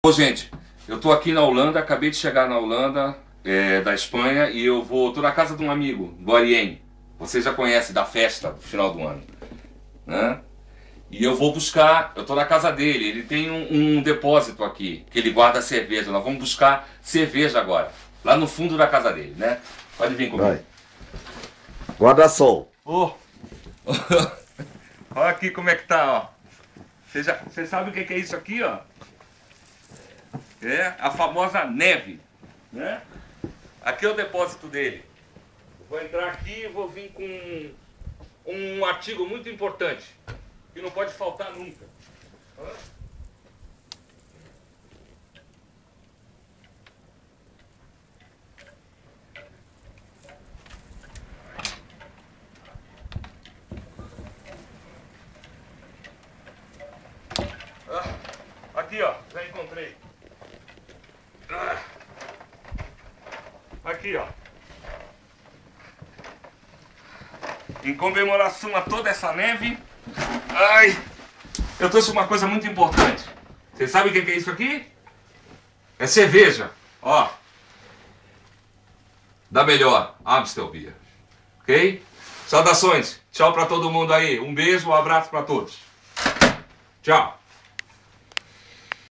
Ô, gente, eu tô aqui na Holanda, acabei de chegar na Holanda, da Espanha, e tô na casa de um amigo, do Arien. Você já conhece da festa do final do ano, né? E eu vou buscar, eu tô na casa dele, ele tem um depósito aqui, que ele guarda cerveja. Nós vamos buscar cerveja agora, lá no fundo da casa dele, né? Pode vir comigo. Vai. Guarda-sol. Ô! Olha aqui como é que tá, ó. Você sabe o que é isso aqui, ó? É a famosa neve, né? Aqui é o depósito dele. Vou entrar aqui e vou vir com um artigo muito importante, que não pode faltar nunca. Aqui, ó, já encontrei. Aqui, ó. Em comemoração a toda essa neve, eu trouxe uma coisa muito importante. Você sabe o que é isso aqui? É cerveja, ó. Da melhor, Amstel Beer. Ok? Saudações. Tchau pra todo mundo aí. Um beijo, um abraço pra todos. Tchau.